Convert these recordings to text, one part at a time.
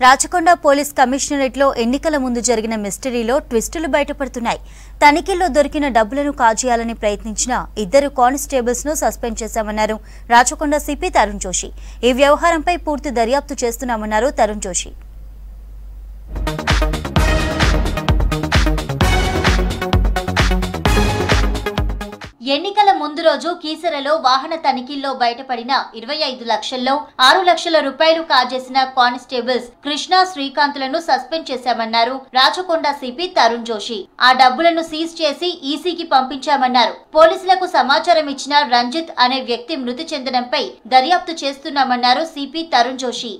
Rachakonda police కమిషనరేట్లో ఎన్నికల ముందు జరిగిన మిస్టరీలో ట్విస్టులు బయటపడుతున్నాయి. తనిఖీల్లో దొరికిన డబ్బులను కాజేయాలని ప్రయత్నించిన ఇద్దరు కానిస్టేబుల్స్ ను సస్పెండ్ చేశామన్నారు రాచకొండ సిపి తరుణ్ జోషి. ఈ వ్యవహారంపై పూర్తి దర్యాప్తు చేస్తున్నామన్నారు తరుణ్ జోషి. ఎన్నికల ముందు రోజు కీసరలో వాహన తనిఖీల్లో బయటపడిన 25 లక్షల్లో 6 లక్షల రూపాయలు కాజేసిన కానిస్టేబుల్స్ కృష్ణ, శ్రీకాంత్లను సస్పెండ్ చేశామన్నారు రాచకొండ సిపి తరుణ్ జోషి. ఆ డబ్బులను సీజ్ చేసి ఈసీకి పంపించామన్నారు. పోలీసులకు సమాచారం ఇచ్చిన రంజిత్ అనే వ్యక్తి మృతి చెందడంపై దర్యాప్తు చేస్తున్నామన్నారు సిపి తరుణ్ జోషి.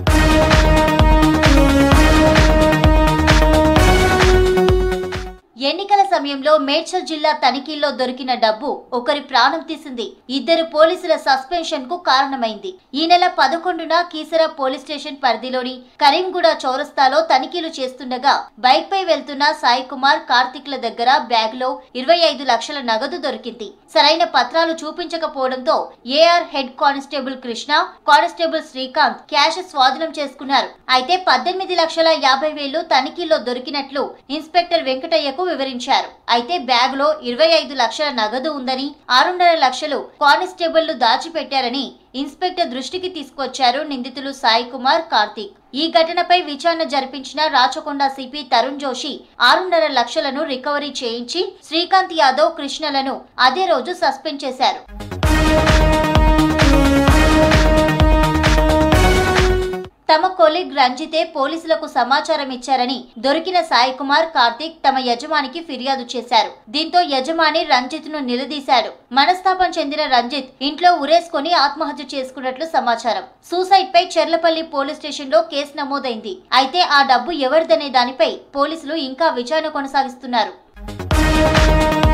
ఎన్నికల సమయంలో మేడ్చల్ జిల్లా తనిఖీల్లో దొరికిన డబ్బు ఒకరి ప్రాణం తీసింది. ఇద్దరు పోలీసుల సస్పెన్షన్ కు కారణమైంది. ఈ నెల 11న కీసర పోలీస్ స్టేషన్ పరిధిలోని కరీంగూడ చౌరస్తాలో తనిఖీలు చేస్తుండగా బైక్ పై వెళ్తున్న సాయి కుమార్, కార్తిక్ల దగ్గర బ్యాగ్ లో 25 లక్షల నగదు దొరికింది. సరైన పత్రాలు చూపించకపోవడంతో AR head constable Krishna, constable Srikanth cash స్వాధీనం చేసుకున్నారు. అయితే 18,50,000 తనిఖీల్లో దొరికినట్లు ఇన్స్పెక్టర్ వెంకటయ్యకు వివరించారు. అయితే బ్యాగ్ లో 25 లక్షల నగదు ఉందని, 6.5 లక్షలు కానిస్టేబుళ్లు దాచిపెట్టారని ఇన్స్పెక్టర్ దృష్టికి తీసుకొచ్చారు నిందితులు సాయి కుమార్, కార్తిక్. ఈ ఘటనపై విచారణ జరిపించిన రాచకొండ సిపి తరుణ్ జోషి 6.5 లక్షలను రికవరీ చేయించి శ్రీకాంత్ యాదవ్, కృష్ణలను అదే రోజు సస్పెండ్ చేశారు. తమ కొలీగ్ రంజితే పోలీసులకు సమాచారం ఇచ్చారని దొరికిన సాయి కుమార్, కార్తిక్ తమ యజమానికి ఫిర్యాదు చేశారు. దీంతో యజమాని రంజిత్ ను నిలదీశాడు. మనస్తాపం చెందిన రంజిత్ ఇంట్లో ఉరేసుకుని ఆత్మహత్య చేసుకున్నట్లు సమాచారం. సూసైడ్ పై చెర్లపల్లి పోలీస్ స్టేషన్ లో కేసు నమోదైంది. అయితే ఆ డబ్బు ఎవరిదనే దానిపై పోలీసులు ఇంకా విచారణ కొనసాగిస్తున్నారు.